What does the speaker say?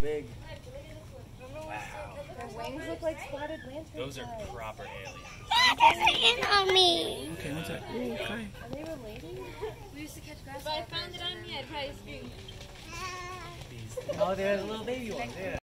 big. Wow. Their wings look like spotted lanterns. Those are proper aliens. It's on me. Okay, what's that? Ooh, okay. Are they related? We used to catch grass. If I found it on me, I'd probably scream. Oh, there's a little baby one. Yeah.